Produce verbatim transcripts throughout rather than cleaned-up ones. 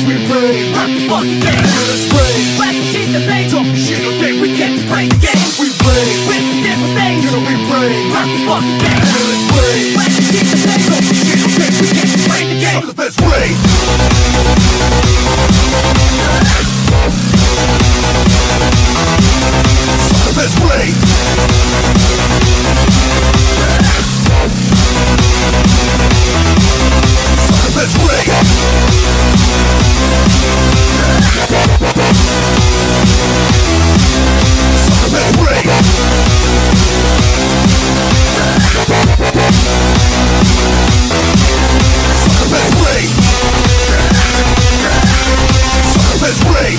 we play, rock the fucking game. Let's play, whack the shit that play. Talking shit all day, we can't just play the game. We play, with the different things. You know we play, rock the fucking game. Let's play, whack the shit that play. Talking shit all day, we can't just play the game. Let's play. Let's play. Let's play. Let's play. Let's play. Let's play.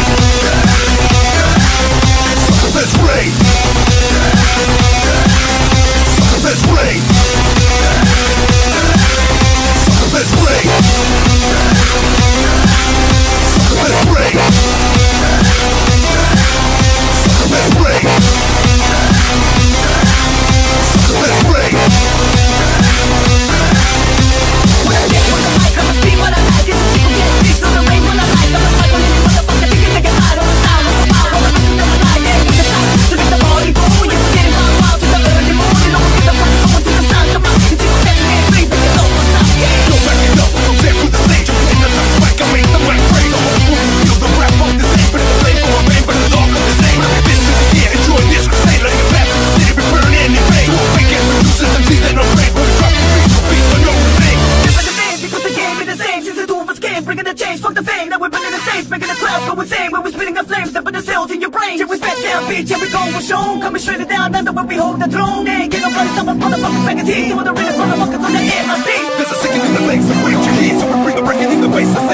Let's play. Let's play. Let's play. Let's play. Let's play. Let's play. When I get on the mic, I'ma speak what I like. It's a chicken get beats on the rain when I like. I'ma fight on any motherfucker thinking they can hide on the style. I'm a power, I'm a listen to my lie. Yeah, it's the time to make the party go. You can get it wild, wild to the early morning. Don't get the party going to the sun. Come on, it's your best man, free, but you know what's up. Yeah, don't back it up, don't take to the stage. I'm in the top spike, I make the right pray. The whole room feel the rap on this ain't. But it's a flame for a man, but it's all of the same. This is the year, enjoy this crusade. Letting it back to the city, we burn in the rain. We get producers and season no rain. But we drop the beats, no beats, but no remain. Different the name, because the game is the same. Since the two of us came, bringing the change. Fuck the fame, now we're bringing the stage. Making the crowd go insane. When we're spitting our flames, up in the cells in your brain. Till we spit down, bitch, here we go, we're shown. Coming straight down, under where we hold the throne. Ain't get no bloody stop us, motherfuckers, back and teeth. Doing the realest motherfuckers on the M I C. There's a second in the legs, so bring your heat. So we bring the record in the bass.